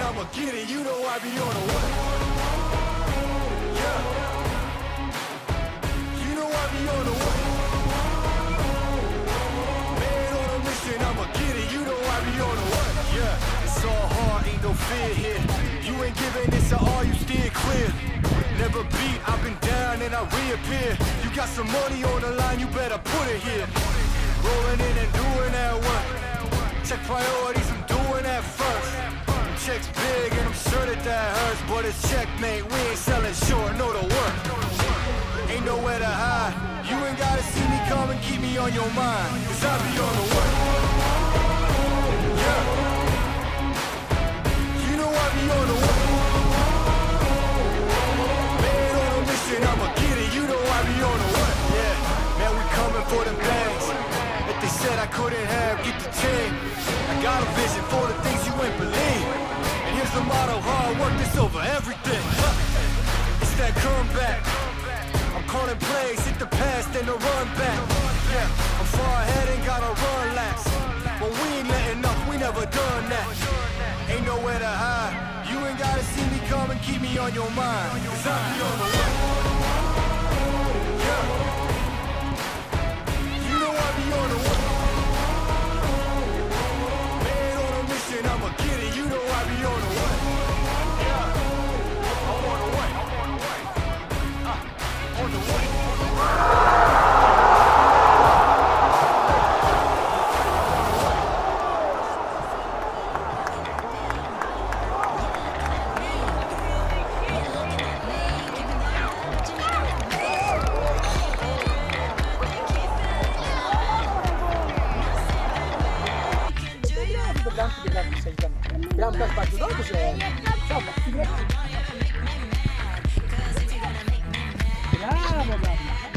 I'ma get it. You know I be on the way. Yeah. You know I be on the way. Man on a mission, I'ma get it. You know I be on the way. Yeah. It's all hard, ain't no fear here. You ain't giving this at all, you steer clear. Never beat, I've been down and I reappear. You got some money on the line, you better put it here. Rolling in and doing that work. Check priorities, I'm doing that first. Check's big and I'm sure that hurts, but it's checkmate, we ain't selling short, know the work. Ain't nowhere to hide. You ain't gotta see me come and keep me on your mind, cause I be on the way. Yeah. You know I be on the way. Man on a mission, I'ma get it, you know I be on the way. Yeah, man, we coming for the bags. If they said I couldn't have, get the chain. I got a vision for the things you ain't believe. And here's the motto, hard work is over everything. It's that comeback. I'm calling plays, hit the pass, then the run back. Yeah, I'm far ahead and gotta run laps. But we ain't letting up, we never done that. Ain't nowhere to hide. You ain't gotta see me come and keep me on your mind, cause I be on the way. Yeah. You know I be on the way. Man on a mission, I'ma get it. You know I be on the way. Yeah. I'm on the way. On the way. Gran bel bacio dopo c'è. Ciao, bravo, bravo.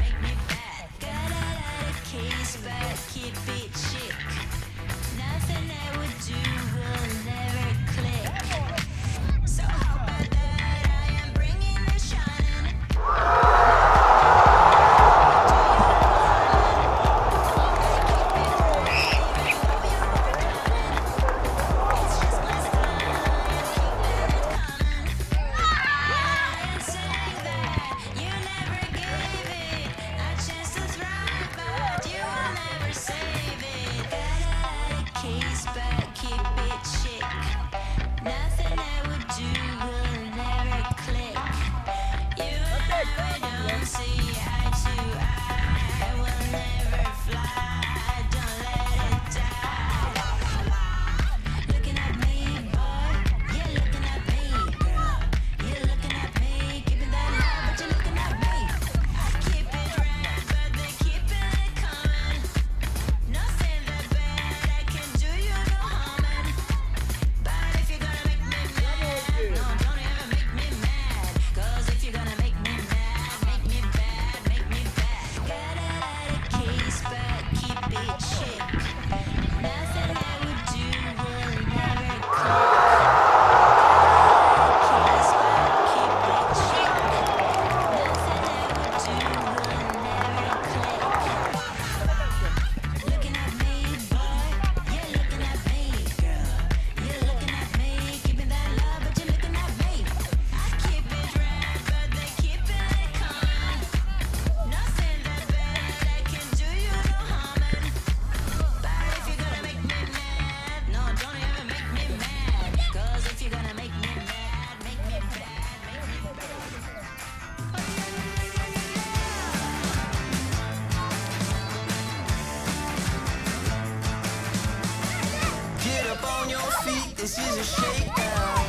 This is a shakedown.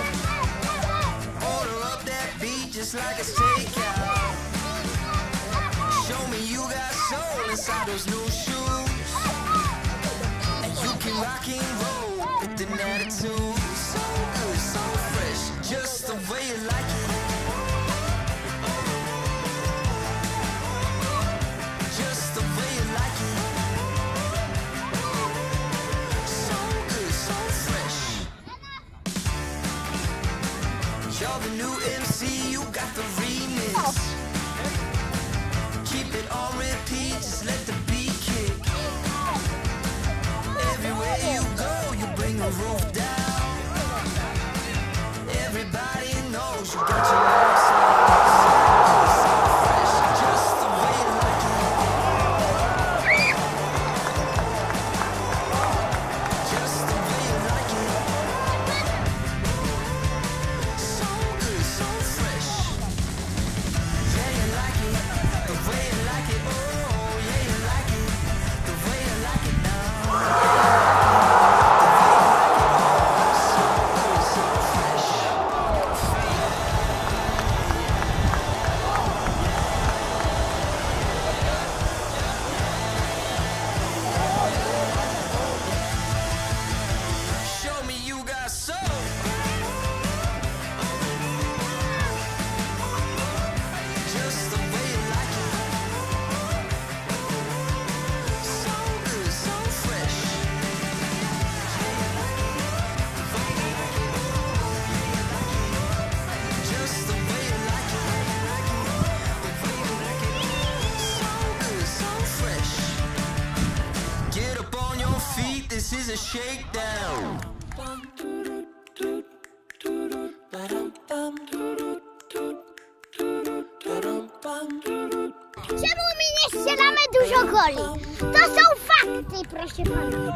Order up that beat just like a steakout. Show me you got soul inside those new shoes. And you can rock and roll with an attitude. So good, so fresh, just the way you like it. Just the way you like it. You're the new MC, you got the remix. Keep it on repeat, just let the beat kick. Everywhere you go, you bring the roof down. this is a shakedown. Czemu my nie strzelamy dużo goli? To są fakty, proszę pana.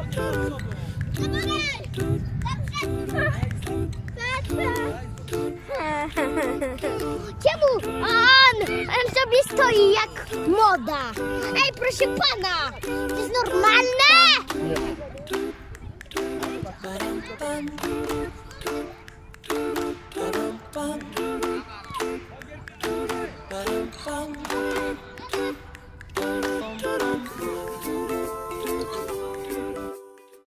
Czemu on sobie stoi jak moda? Ej, proszę pana, to jest normalne?